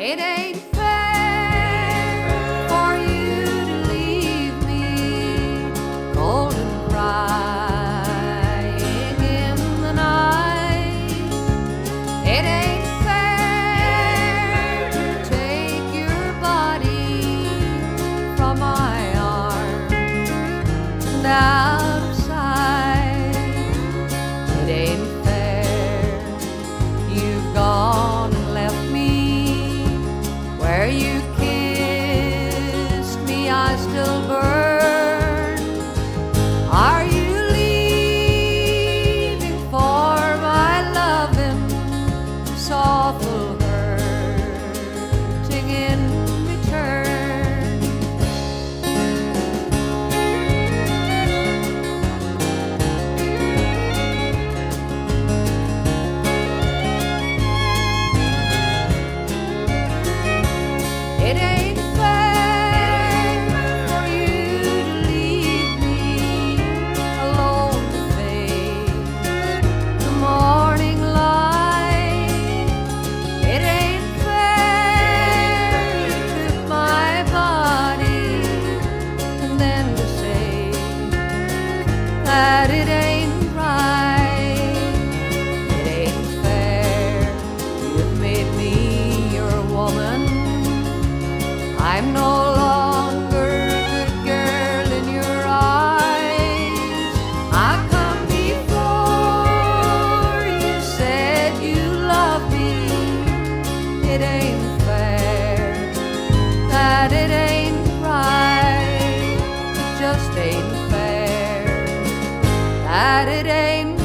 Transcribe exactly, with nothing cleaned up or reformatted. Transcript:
It ain't fair for you to leave me cold and crying in the night. It ain't fair to take your body from my arms and out of sight. It ain't fair, you've gone and left me where you kissed me, I still burn. Are you leaving for my loving, this awful hurting in return? It ain't fair for you to leave me alone to face the morning light. It ain't fair you took my body and then to say that it ain't right. It ain't fair, you've made me your woman. I'm no longer a good girl in your eyes. I come before you said you love me. It ain't fair, that it ain't right. It just ain't fair, that it ain't